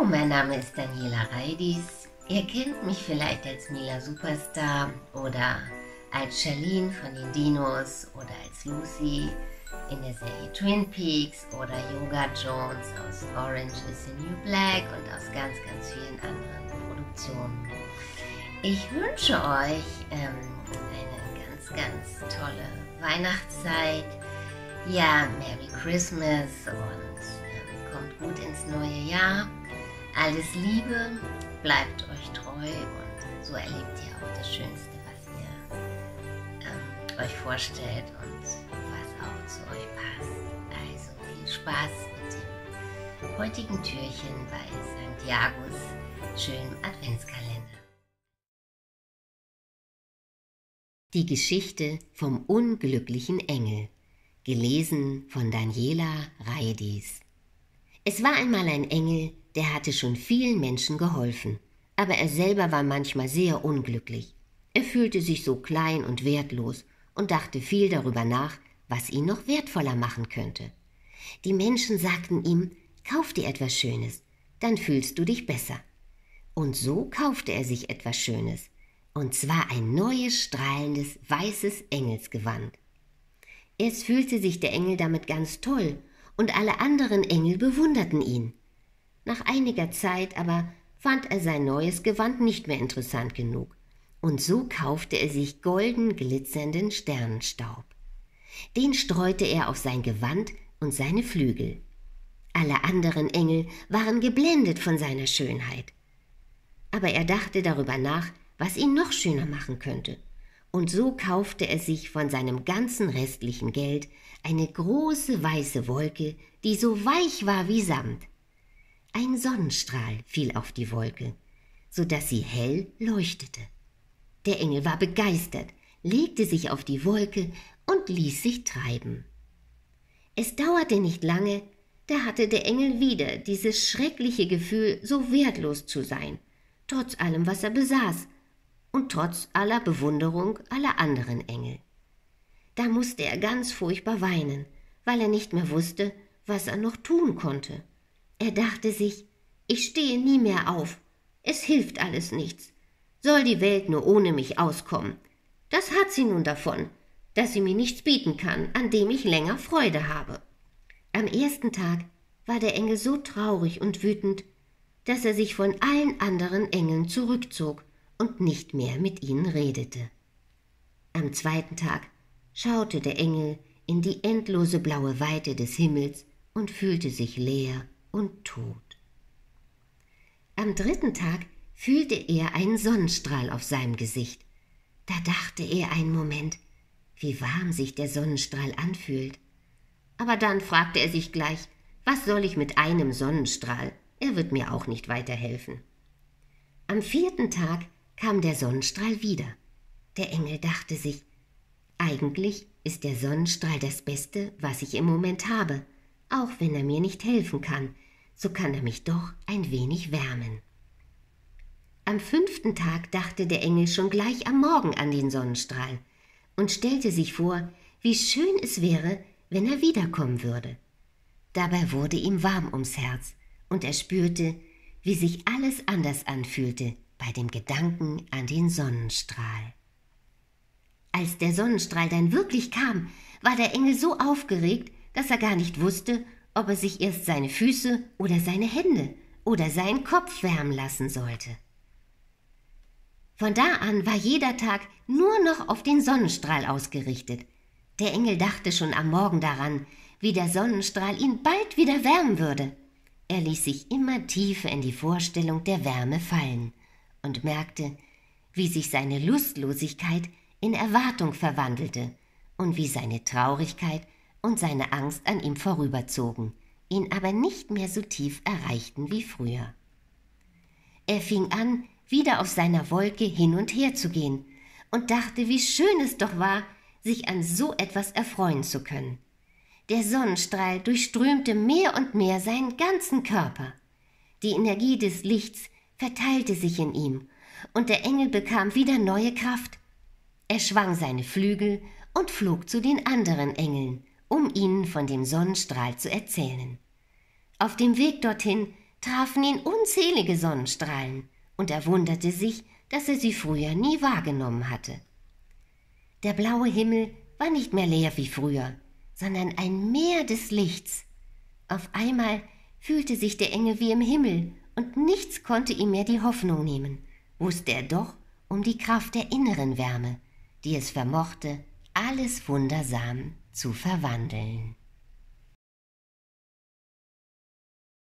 mein Name ist Daniela Reidis. Ihr kennt mich vielleicht als Mila Superstar oder als Charlene von den Dinos oder als Lucy in der Serie Twin Peaks oder Yoga Jones aus Orange is the New Black und aus ganz, ganz vielen anderen Produktionen. Ich wünsche euch eine ganz, ganz tolle Weihnachtszeit. Ja, Merry Christmas und kommt gut ins neue Jahr. Alles Liebe, bleibt euch treu und so erlebt ihr auch das Schönste, was ihr euch vorstellt und was auch zu euch passt. Also viel Spaß mit dem heutigen Türchen bei St. Jagus schönem Adventskalender. Die Geschichte vom unglücklichen Engel, gelesen von Daniela Reidis. Es war einmal ein Engel, der hatte schon vielen Menschen geholfen, aber er selber war manchmal sehr unglücklich. Er fühlte sich so klein und wertlos und dachte viel darüber nach, was ihn noch wertvoller machen könnte. Die Menschen sagten ihm, kauf dir etwas Schönes, dann fühlst du dich besser. Und so kaufte er sich etwas Schönes, und zwar ein neues, strahlendes, weißes Engelsgewand. Erst fühlte sich der Engel damit ganz toll, und alle anderen Engel bewunderten ihn. Nach einiger Zeit aber fand er sein neues Gewand nicht mehr interessant genug, und so kaufte er sich golden glitzernden Sternenstaub. Den streute er auf sein Gewand und seine Flügel. Alle anderen Engel waren geblendet von seiner Schönheit. Aber er dachte darüber nach, was ihn noch schöner machen könnte, und so kaufte er sich von seinem ganzen restlichen Geld eine große weiße Wolke, die so weich war wie Samt. Ein Sonnenstrahl fiel auf die Wolke, so dass sie hell leuchtete. Der Engel war begeistert, legte sich auf die Wolke und ließ sich treiben. Es dauerte nicht lange, da hatte der Engel wieder dieses schreckliche Gefühl, so wertlos zu sein, trotz allem, was er besaß, und trotz aller Bewunderung aller anderen Engel. Da musste er ganz furchtbar weinen, weil er nicht mehr wusste, was er noch tun konnte. Er dachte sich, ich stehe nie mehr auf, es hilft alles nichts. Soll die Welt nur ohne mich auskommen? Das hat sie nun davon, dass sie mir nichts bieten kann, an dem ich länger Freude habe. Am ersten Tag war der Engel so traurig und wütend, dass er sich von allen anderen Engeln zurückzog und nicht mehr mit ihnen redete. Am zweiten Tag schaute der Engel in die endlose blaue Weite des Himmels und fühlte sich leer und tot. Am dritten Tag fühlte er einen Sonnenstrahl auf seinem Gesicht. Da dachte er einen Moment, wie warm sich der Sonnenstrahl anfühlt. Aber dann fragte er sich gleich, was soll ich mit einem Sonnenstrahl? Er wird mir auch nicht weiterhelfen. Am vierten Tag kam der Sonnenstrahl wieder. Der Engel dachte sich, eigentlich ist der Sonnenstrahl das Beste, was ich im Moment habe. Auch wenn er mir nicht helfen kann, so kann er mich doch ein wenig wärmen. Am fünften Tag dachte der Engel schon gleich am Morgen an den Sonnenstrahl und stellte sich vor, wie schön es wäre, wenn er wiederkommen würde. Dabei wurde ihm warm ums Herz und er spürte, wie sich alles anders anfühlte bei dem Gedanken an den Sonnenstrahl. Als der Sonnenstrahl dann wirklich kam, war der Engel so aufgeregt, dass er gar nicht wusste, ob er sich erst seine Füße oder seine Hände oder seinen Kopf wärmen lassen sollte. Von da an war jeder Tag nur noch auf den Sonnenstrahl ausgerichtet. Der Engel dachte schon am Morgen daran, wie der Sonnenstrahl ihn bald wieder wärmen würde. Er ließ sich immer tiefer in die Vorstellung der Wärme fallen und merkte, wie sich seine Lustlosigkeit in Erwartung verwandelte und wie seine Traurigkeit und seine Angst an ihm vorüberzogen, ihn aber nicht mehr so tief erreichten wie früher. Er fing an, wieder auf seiner Wolke hin und her zu gehen und dachte, wie schön es doch war, sich an so etwas erfreuen zu können. Der Sonnenstrahl durchströmte mehr und mehr seinen ganzen Körper. Die Energie des Lichts verteilte sich in ihm, und der Engel bekam wieder neue Kraft. Er schwang seine Flügel und flog zu den anderen Engeln, um ihnen von dem Sonnenstrahl zu erzählen. Auf dem Weg dorthin trafen ihn unzählige Sonnenstrahlen, und er wunderte sich, dass er sie früher nie wahrgenommen hatte. Der blaue Himmel war nicht mehr leer wie früher, sondern ein Meer des Lichts. Auf einmal fühlte sich der Engel wie im Himmel, und nichts konnte ihm mehr die Hoffnung nehmen, wusste er doch um die Kraft der inneren Wärme, die es vermochte, alles wundersam zu verwandeln.